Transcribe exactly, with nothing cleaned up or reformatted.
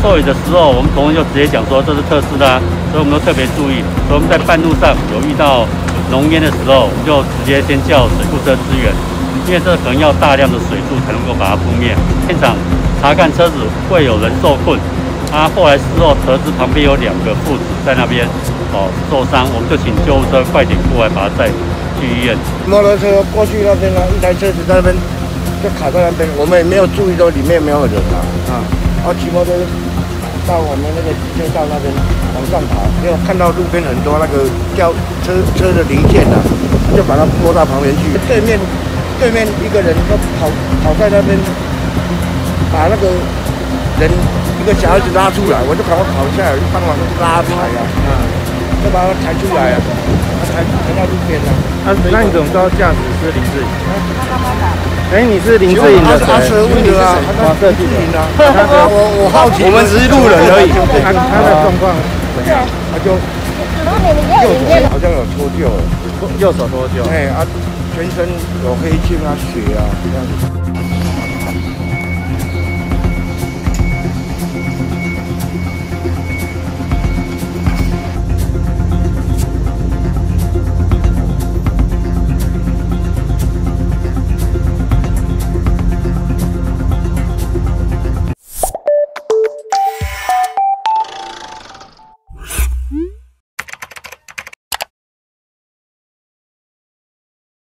授予的时候，我们同仁就直接讲说这是特斯拉，所以我们都特别注意。所以我们在半路上有遇到浓烟的时候，我们就直接先叫水库车支援，因为这可能要大量的水柱才能够把它扑灭。现场查看车子会有人受困，啊，后来事后得知旁边有两个父子在那边哦受伤，我们就请救护车快点过来把他载去医院。 摩托车过去那边呢，一台车子在那边就卡在那边，我们也没有注意到里面没有人啊啊，然后骑摩托车到我们那个机车道那边往上爬，结果看到路边很多那个吊车车的零件啊，就把它拨到旁边去。对面对面一个人就跑跑在那边，把那个人一个小孩子拉出来，我就赶快跑下来帮忙拉抬啊，啊，就把他抬出来啊，抬抬到路边了。 啊，那你怎么知道驾驶是林志颖？哎，你是林志颖的谁？ 阿蛇问的啊， 黄色记者啊。我我好奇， 我们只是路人而已。他他的状况怎样？ 他就右手好像有脱臼， 右手脱臼。 哎啊，全身有黑青啊、血啊这样子。 嗯。